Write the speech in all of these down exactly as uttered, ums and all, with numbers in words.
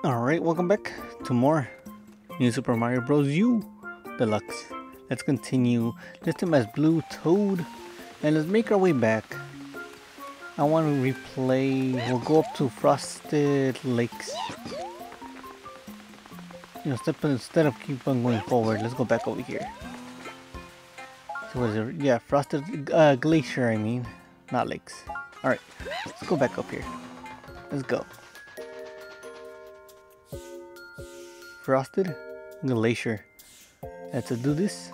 Alright, welcome back to more New Super Mario Bros. U Deluxe. Let's continue this time as Blue Toad, and let's make our way back. I want to replay, we'll go up to Frosted Lakes. You know, step, instead of keep on going forward, let's go back over here. So what is it? Yeah, Frosted uh, Glacier, I mean, not lakes. Alright, let's go back up here. Let's go. Frosted Glacier. Let's do this.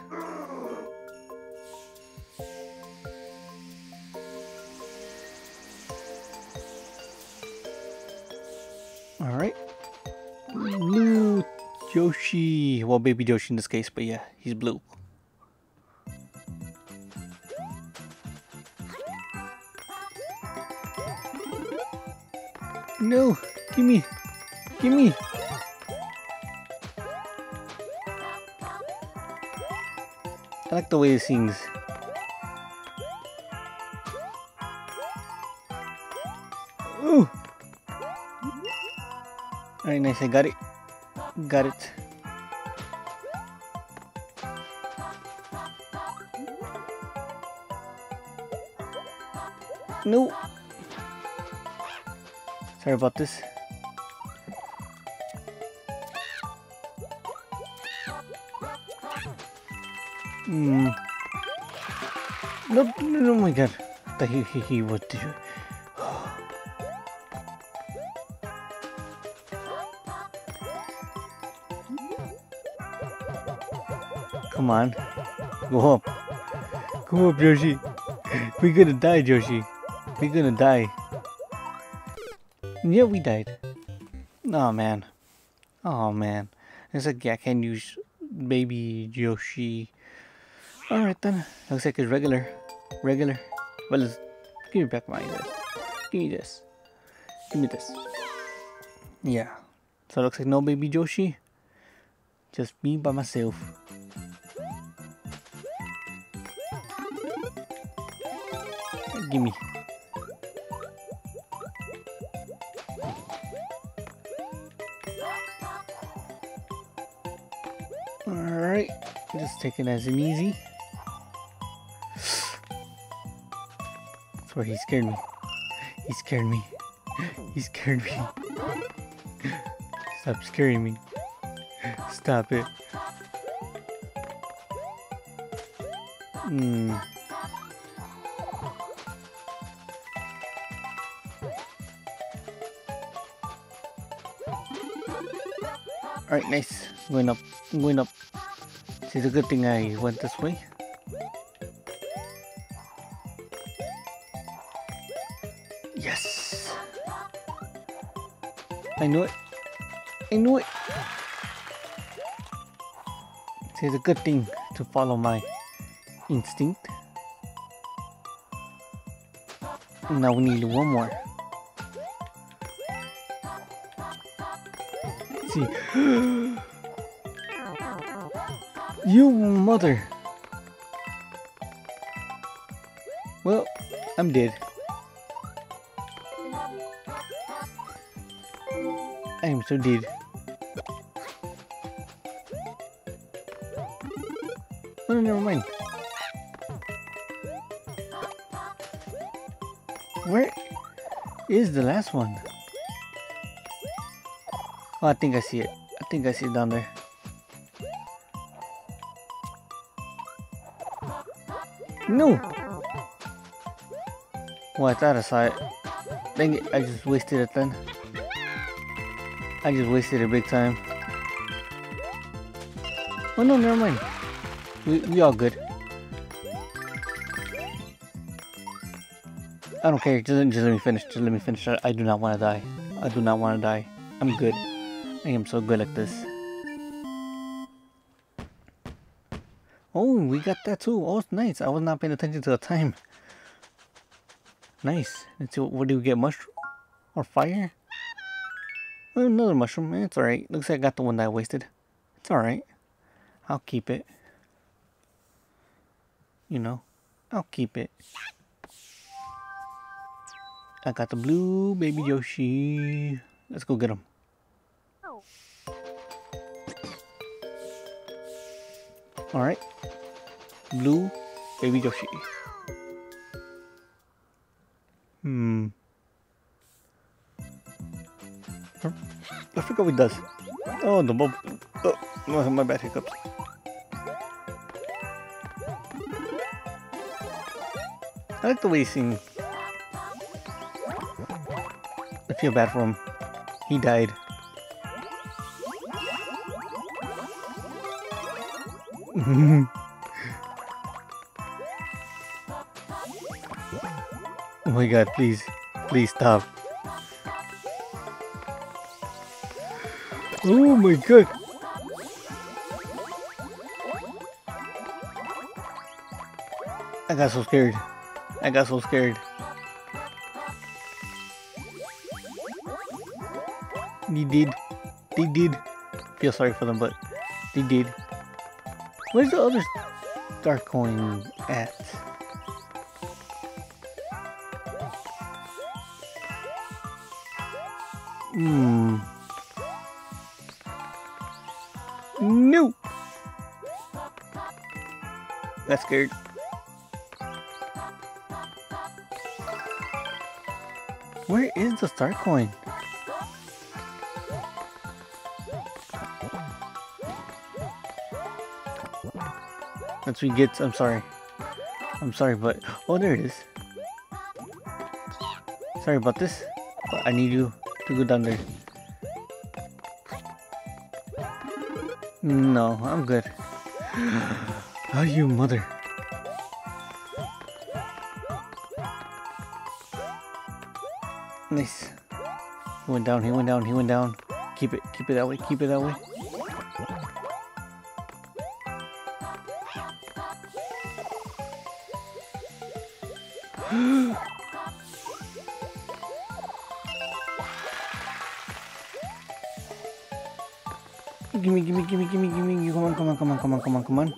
Alright. Blue Yoshi. Well, baby Yoshi in this case, but yeah, he's blue. No! Gimme! Gimme! I like the way it sings. Ooh! Alright, nice, I got it. Got it. No! Sorry about this. Hmm. No, no, no, oh my god. I thought he, he, he would do. Come on. Go up. Go up, Yoshi. We're gonna die, Yoshi. We're gonna die. Yeah, we died. Oh man. Oh man. It's like, yeah, I can't use baby Yoshi. Alright then. Looks like it's regular. Regular. Well, let's give me back my this. Give me this. Give me this. Yeah. So it looks like no baby Yoshi. Just me by myself. Gimme. Alright. Just take it as an easy. Where he scared me. He scared me. He scared me. Stop scaring me. Stop it. Hmm. Alright, nice. Going up. Going up. See, it's a good thing I went this way. Yes! I knew it. I knew it. See, it's a good thing to follow my instinct. Now we need one more. Let's see. You mother. Well, I'm dead. I am so dead. Oh, no, never mind. Where is the last one? Oh, I think I see it. I think I see it down there. No! Well, I thought I saw it. Dang it, I just wasted it then. I just wasted a big time. Oh no, never mind. We, we all good. I don't care, just, just let me finish, just let me finish. I, I do not want to die. I do not want to die. I'm good. I am so good at this. Oh, we got that too. Oh, it's nice. I was not paying attention to the time. Nice. Let's see, what, what do we get? Mushroom? Or fire? Oh, another mushroom. It's alright. Looks like I got the one that I wasted. It's alright. I'll keep it. You know, I'll keep it. I got the blue baby Yoshi. Let's go get him. Alright. Blue, Baby Yoshi. Hmm. I forgot what it does. Oh, the bubble. Oh, my, my bad hiccups. I like the way he sings. I feel bad for him. He died. Oh my god, please. Please stop. Oh my god. I got so scared. I got so scared. They did. They did. Feel sorry for them, but they did. Where's the other star coin at? Hmm. No. That's scared. Where is the star coin? That's what he gets. I'm sorry. I'm sorry, but oh, there it is. Sorry about this, but I need you to go down there. No, I'm good. Oh, you mother. Nice. He went down, he went down, he went down. Keep it, keep it that way, keep it that way. Gimme, gimme, gimme, gimme, gimme. Come on, come on, come on, come on, come on, come on.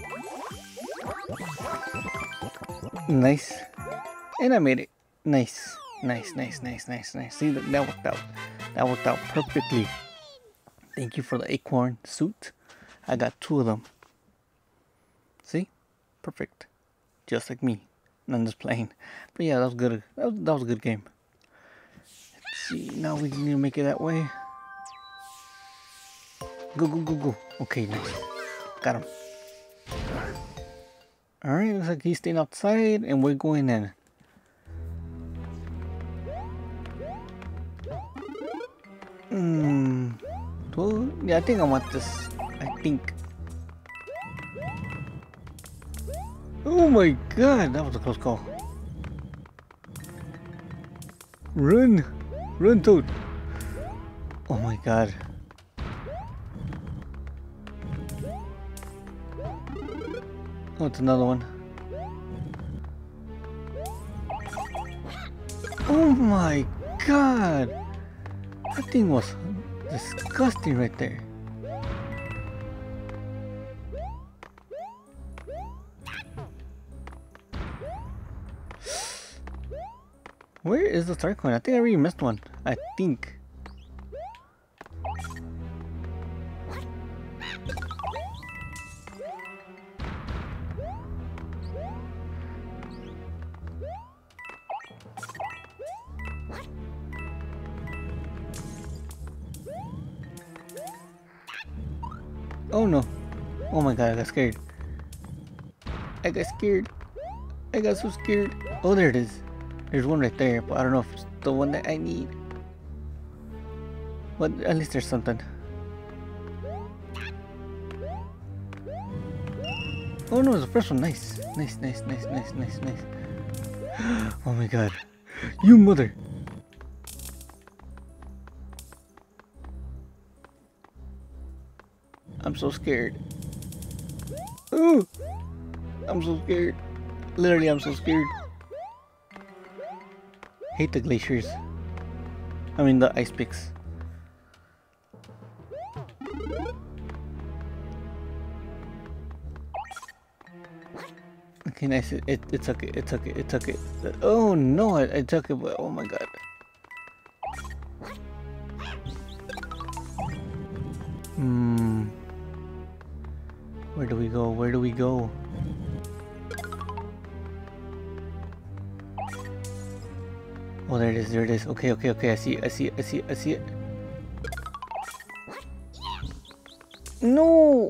Nice. And I made it. Nice. Nice, nice, nice, nice, nice. See, that, that worked out. That worked out perfectly. Thank you for the acorn suit. I got two of them. See? Perfect. Just like me. And I'm just playing. But yeah, that was good. That was, that was a good game. Let's see. Now we need to make it that way. Go, go, go, go. Okay, nice. Got him. Alright, looks like he's staying outside and we're going in. Hmm. Well, yeah, I think I want this. I think. Oh my god, that was a close call. Run! Run, Toad! Oh my god. Oh, it's another one. Oh my god! That thing was disgusting right there. Where is the star coin? I think I already missed one. I think. Oh no. Oh my god, I got scared. I got scared. I got so scared. Oh, there it is. There's one right there, but I don't know if it's the one that I need. But at least there's something. Oh no, it's the first one. Nice. Nice, nice, nice, nice, nice, nice. Oh my god. You mother. I'm so scared. Ooh! I'm so scared. Literally, I'm so scared. Hate the glaciers. I mean the ice picks. Okay, nice. It, it, it took it. It took it. It took it. Oh no! I, I took it, but oh my god. Hmm. Where do we go? Where do we go? Oh, there it is. There it is. Okay, okay, okay. I see it. I see it. I see it. I see it. No.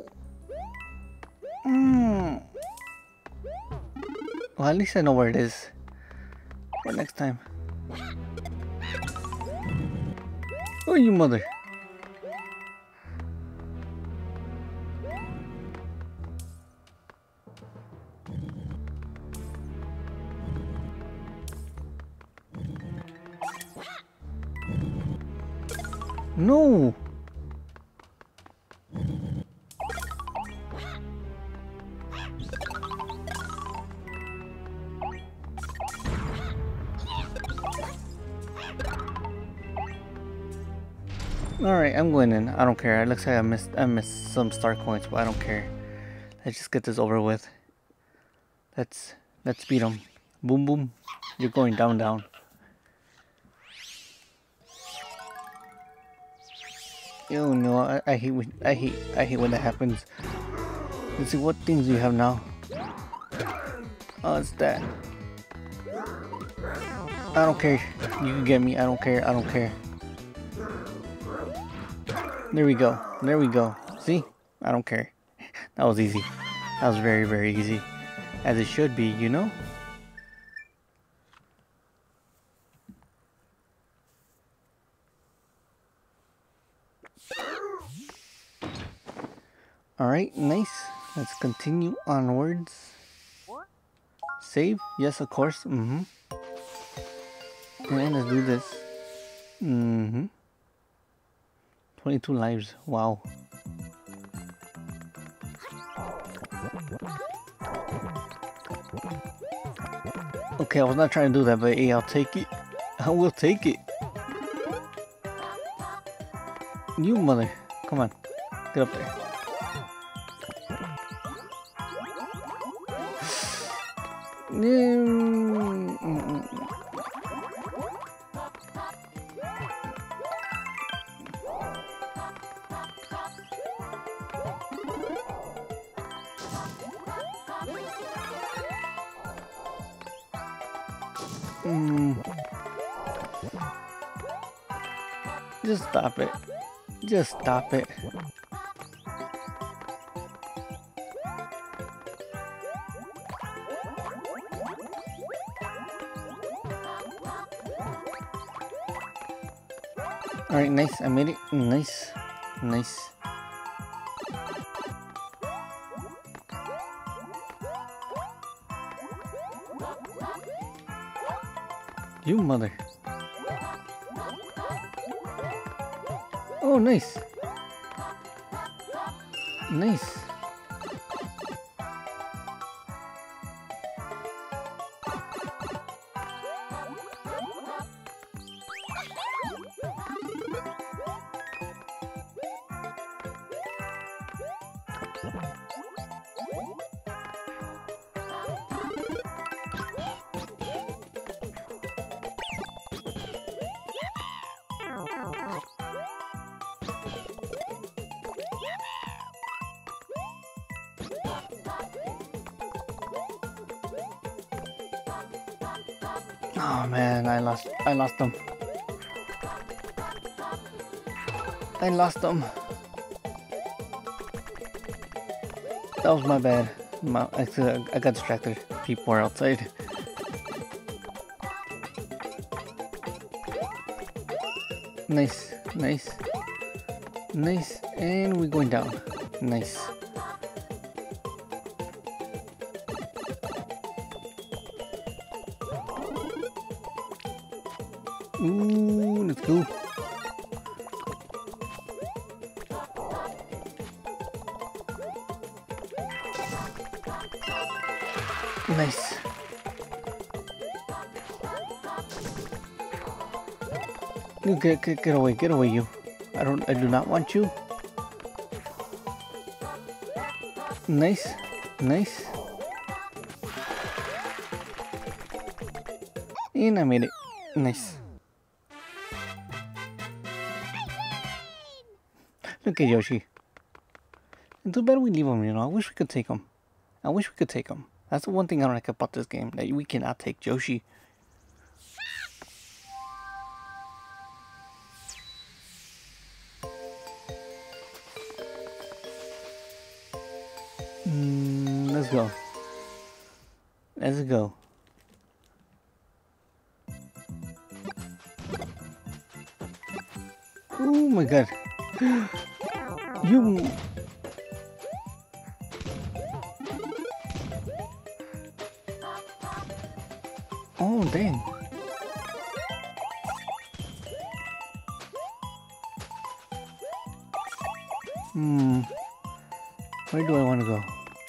Hmm. Well, at least I know where it is for next time. Oh, you mother. No. Alright, I'm going in. I don't care. It looks like I missed I missed some star coins, but I don't care. Let's just get this over with. Let's let's beat him. Boom boom. You're going down down. Oh no, I, I hate when I hate I hate when that happens. Let's see what things you have now. Oh, it's that. I don't care. You can get me. I don't care. I don't care. There we go. There we go. See? I don't care. That was easy. That was very, very easy. As it should be, you know? Alright, nice. Let's continue onwards. Save? Yes, of course. Mm-hmm. And let's do this. Mm-hmm. twenty-two lives. Wow. Okay, I was not trying to do that, but hey, I'll take it. I will take it. You mother. Come on. Get up there. Mm-mm. Mm. Just stop it. Just stop it. Alright, nice. I made it. Nice. Nice. You mother. Oh, nice. Nice. Oh man, I lost I lost them. I lost them. That was my bad. My, I, I got distracted. People are outside. Nice, nice, nice, and we're going down. Nice. Ooh, let's go. Nice. You get, get get away, get away, you. I don't I do not want you. Nice, nice. And I made it. Nice. Look at Yoshi. And too bad we leave them, you know. I wish we could take them. I wish we could take them. That's the one thing I don't like about this game, that we cannot take Yoshi. Mm, let's go. Let's go. Oh my god. You... Oh, dang. Hmm. Where do I want to go?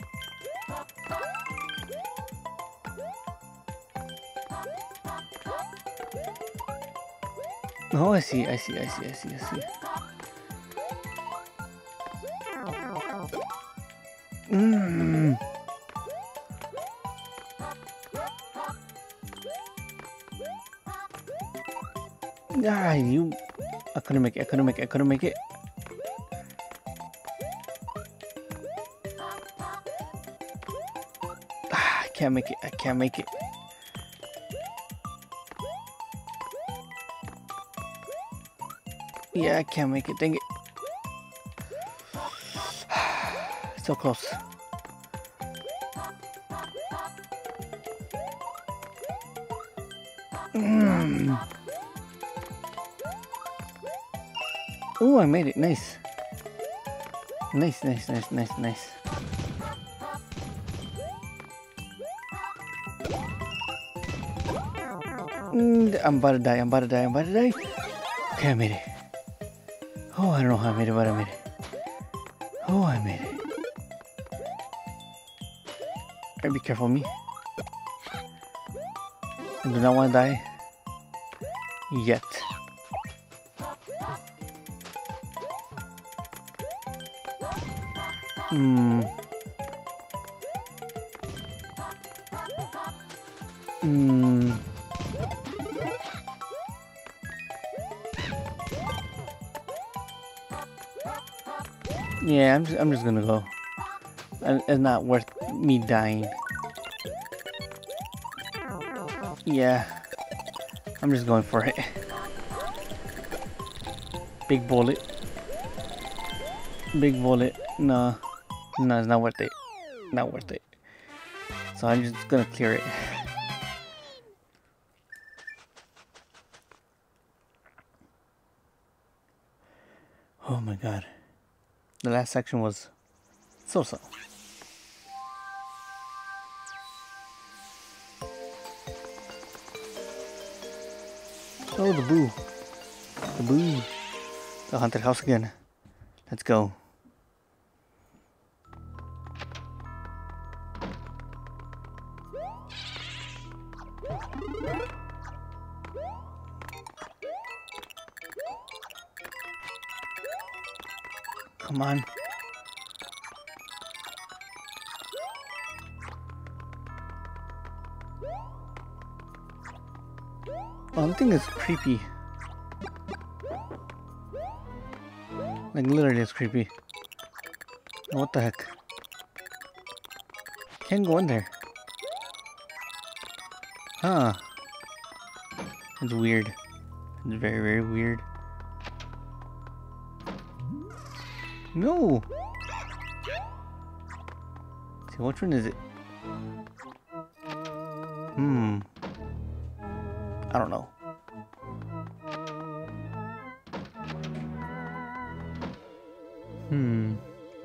Oh, I see, I see, I see, I see, I see. Mmm. Ah, you... I couldn't make it, I couldn't make it, I couldn't make it. Ah, I can't make it, I can't make it. Yeah, I can't make it, dang it. So close. Mm. Oh, I made it. Nice. Nice, nice, nice, nice, nice. Mm, I'm about to die. I'm about to die. I'm about to die. Okay, I made it. Oh, I don't know how I made it, but I made it. Oh, I made it. Alright, be careful of me. I do not want to die. Yet. Hmm. Hmm. Yeah, I'm just, I'm just gonna go. It's not worth me dying. Yeah, I'm just going for it. Big bullet. Big bullet. No, no, it's not worth it. Not worth it. So I'm just gonna clear it. Oh my god. The last section was so-so. Oh, the boo. The boo. The haunted house again. Let's go. Come on. Oh, that thing is creepy. Like, literally, it's creepy. What the heck? Can't go in there. Huh. It's weird. It's very, very weird. No! See, which one is it? Hmm. I don't know. Hmm.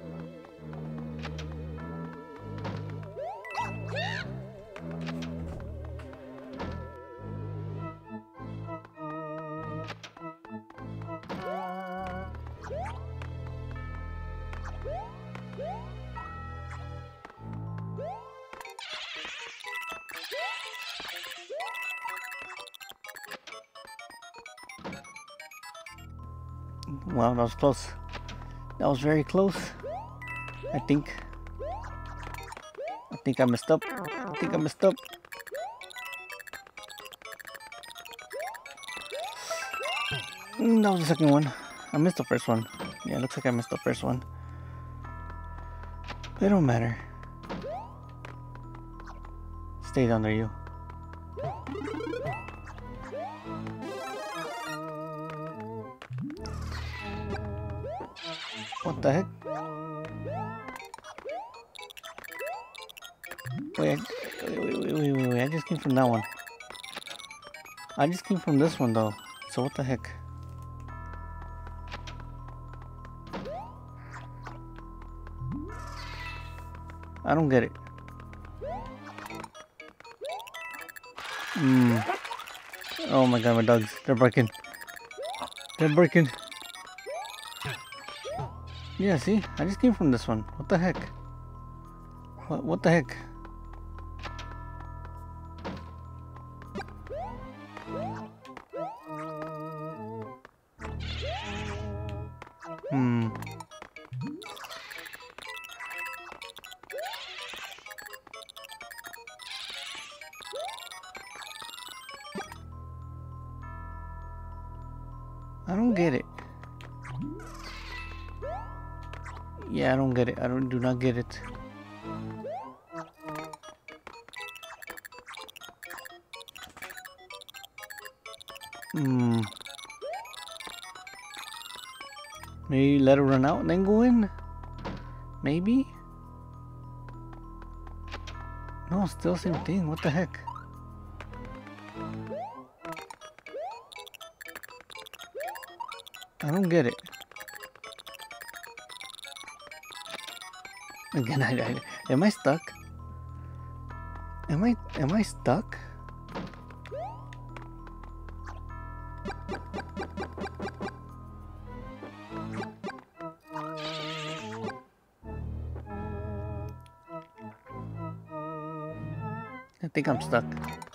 Wow, that was close. That was very close. I think. I think I messed up. I think I messed up. Mm, that was the second one. I missed the first one. Yeah, it looks like I missed the first one. It don't matter. Stay down there, you. What the heck? Wait, I, wait, wait, wait, wait, wait, I just came from that one. I just came from this one though. So what the heck? I don't get it. Hmm. Oh my god, my dogs. They're barking. They're barking. Yeah, see? I just came from this one. What the heck? What, what the heck? Hmm. I don't get it. Yeah, I don't get it. I don't do not get it. Hmm. Maybe let it run out and then go in? Maybe? No, still same thing. What the heck? I don't get it. Again, I, I am I stuck? Am I am I stuck? I think I'm stuck.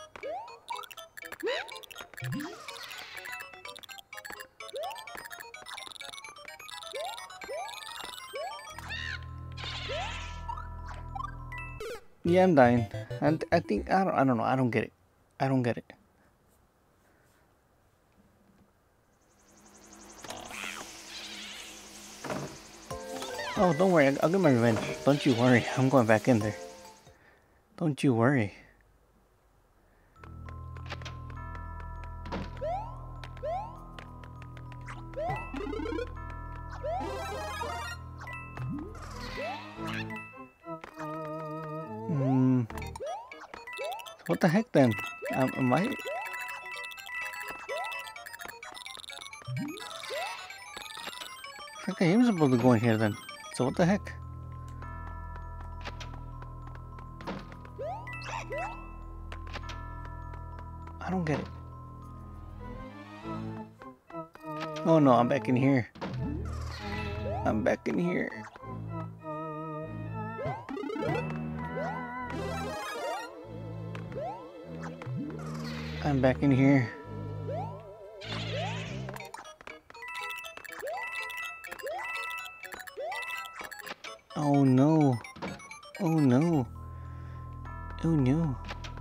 Yeah, I'm dying. And I think I don't I don't know. I don't get it. I don't get it. Oh, don't worry. I'll get my revenge. Don't you worry. I'm going back in there. Don't you worry. Hmm. What the heck then? Um, am I? I think I am supposed to go in here then. So what the heck? I don't get it. Oh no, I'm back in here. I'm back in here. I'm back in here. Oh no. Oh no. Oh no.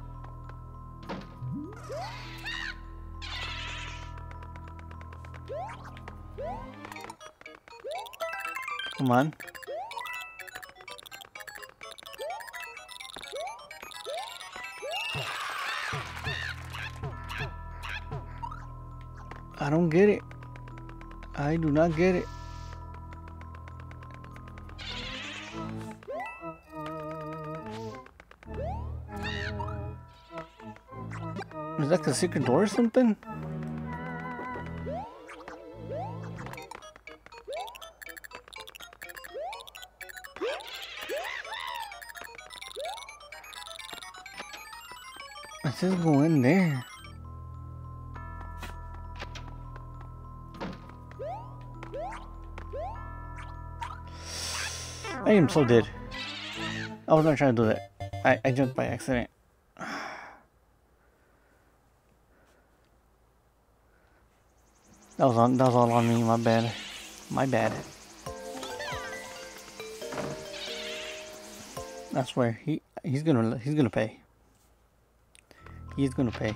Come on. I don't get it. I do not get it. Is that the secret door or something? It says go in there. I am so dead. I was not trying to do that. I, I jumped by accident. That was on that was all on me, my bad. My bad. I swear, he he's gonna he's gonna pay. He's gonna pay.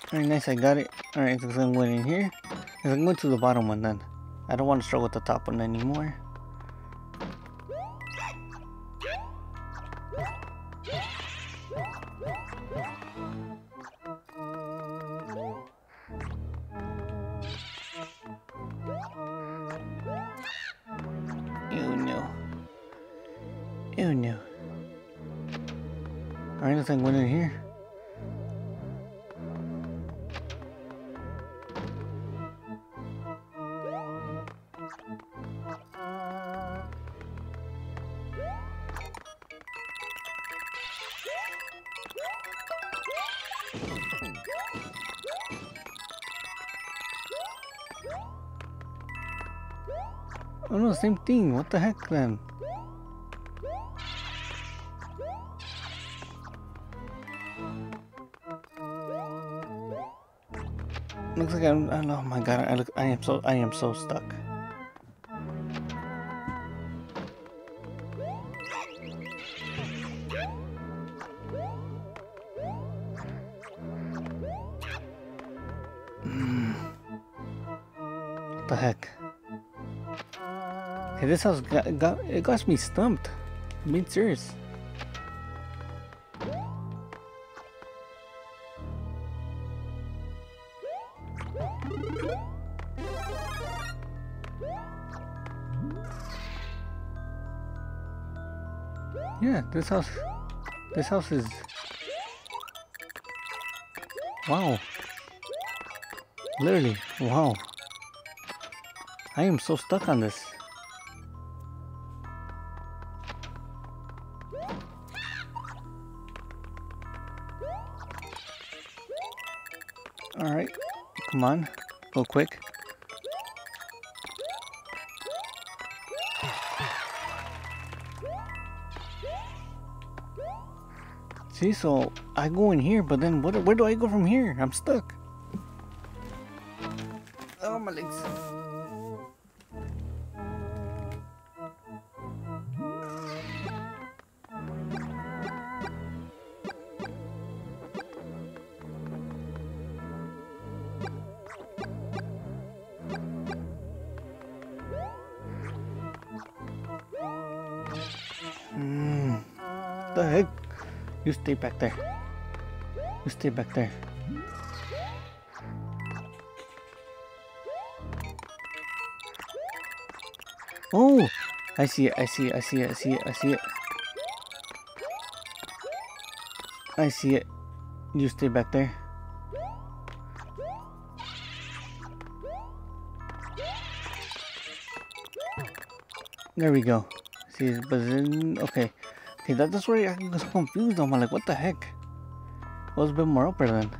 Alright, nice, I got it. Alright, so I'm going in here. So I'm going to the bottom one then. I don't want to struggle with the top one anymore. Oh no. Oh no. Alright, looks like one in here. Oh no, same thing. What the heck then? Looks like I'm. Oh my god! I look. I am so. I am so stuck. Mm. What the heck? Hey, this house got, got it got me stumped. I'm being serious. Yeah, this house, this house is, wow, literally, wow. I am so stuck on this. All right, come on, go quick. See, so I go in here, but then what, where do I go from here? I'm stuck. Oh, my legs. Hmm. The heck? You stay back there. You stay back there. Oh! I see it, I see it, I see it, I see it, I see it. I see it. You stay back there. There we go. See, but then, okay. Okay, that, that's where I was confused. I'm like, what the heck? It was a bit more upper then.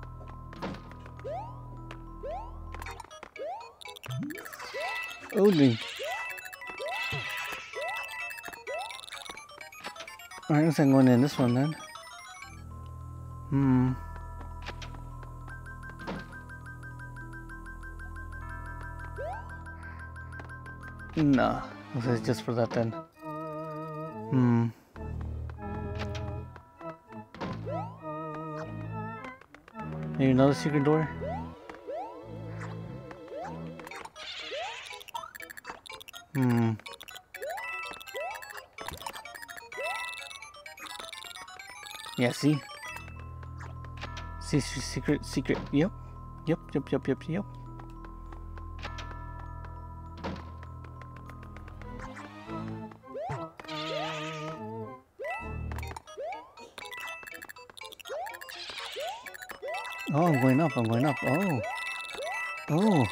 Holy. Alright, looks like I'm going in this one then. Hmm. Nah, looks like it's just for that then. Hmm. Maybe another secret door? Hmm. Yeah, see? See, secret, secret. Yep. Yep, yep, yep, yep, yep. Oh, I'm going up, I'm going up. Oh. Oh.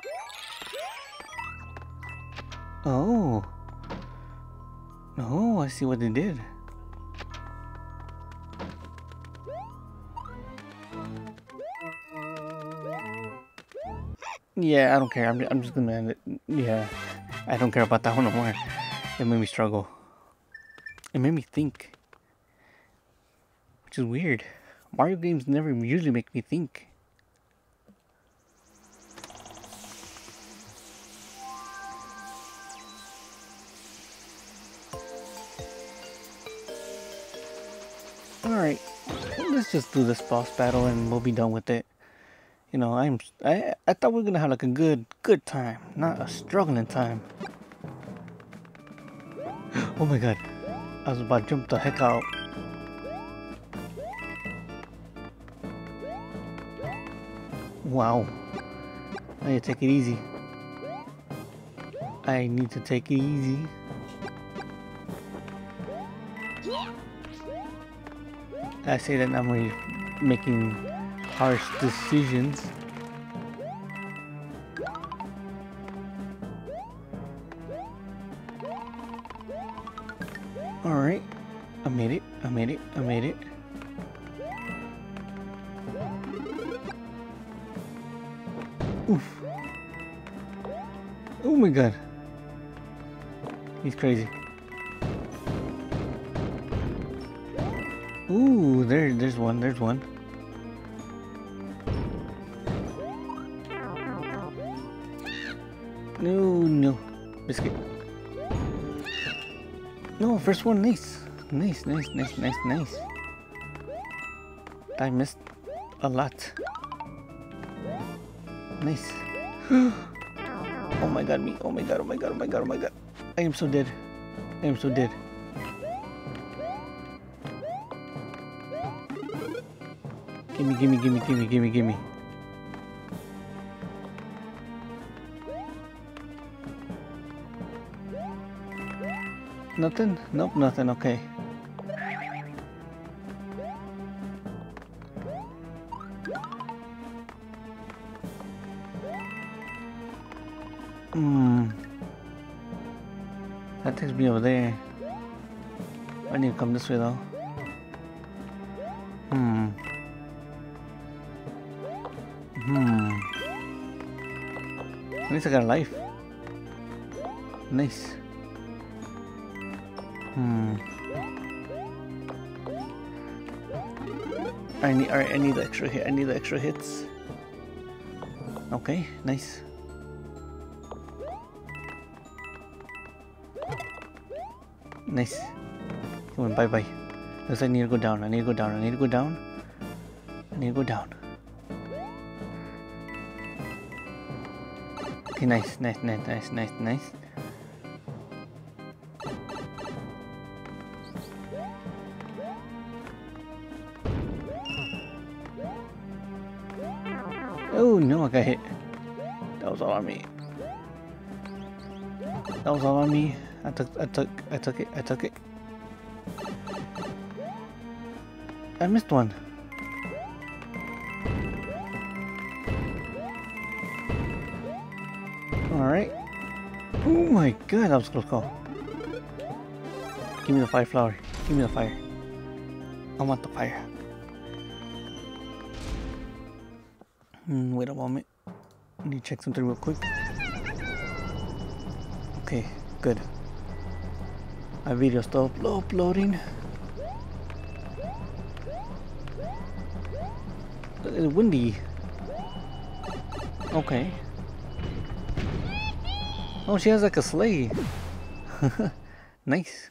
Oh. Oh, I see what they did. Yeah, I don't care. I'm, I'm just gonna end it. Yeah. I don't care about that one no more. It made me struggle. It made me think. Which is weird. Mario games never usually make me think. Alright, let's just do this boss battle and we'll be done with it. You know, I'm I I thought we were gonna have like a good good time, not a struggling time. Oh my god, I was about to jump the heck out. Wow, I need to take it easy. I need to take it easy. I say that I'm really making harsh decisions. Alright, I made it, I made it, I made it. Oof. Oh my god. He's crazy. Ooh, there, there's one, there's one. No, no. Biscuit. No, first one, nice. Nice, nice, nice, nice, nice. I missed a lot. Nice. Oh my god, me. Oh my god, oh my god, oh my god, oh my god. I am so dead. I am so dead. Gimme, gimme, gimme, gimme, gimme, gimme. Nothing? Nope, nothing, okay. Hmm. That takes me over there. I need to come this way though. Hmm. Hmm. At least I got a life. Nice. Hmm. I need. Alright, I need the extra hit. I need the extra hits. Okay, nice. Nice. Come on, bye bye. Looks like I need to go down. I need to go down. I need to go down. I need to go down. Okay, nice, nice, nice, nice, nice, nice. Oh no, I got hit. That was all on me. That was all on me. I took, I took, I took it, I took it. I missed one. Alright. Oh my god, that was a close call. Give me the fire flower. Give me the fire. I want the fire. Hmm, wait a moment. I need to check something real quick. Okay, good. My video's still uploading. It's windy. Okay. Oh, she has like a sleigh. Nice.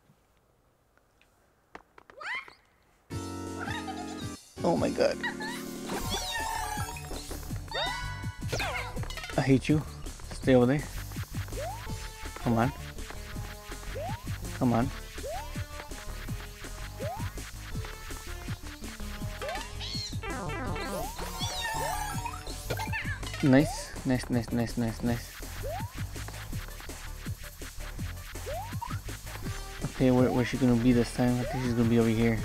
Oh my god. I hate you. Stay over there. Come on. Come on. Nice. Nice, nice, nice, nice, nice. Okay, where, where's she gonna be this time? I think she's gonna be over here.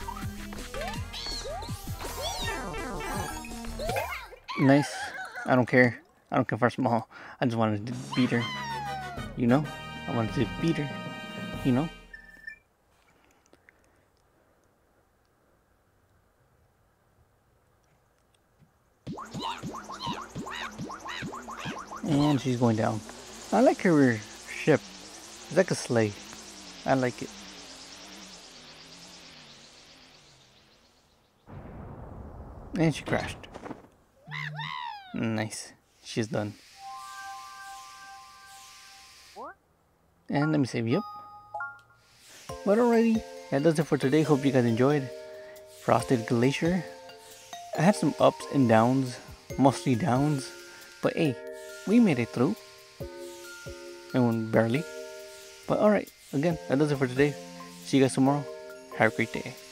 Nice. I don't care. I don't care if I'm small. I just wanted to beat her. You know? I wanted to beat her. You know? And she's going down. I like her ship. It's like a sleigh. I like it. And she crashed. Nice. She's done. And let me save you up. But alrighty, that does it for today. Hope you guys enjoyed Frosted Glacier. I had some ups and downs mostly downs. But hey, we made it through. I mean, barely. But alright, again, that does it for today. See you guys tomorrow. Have a great day.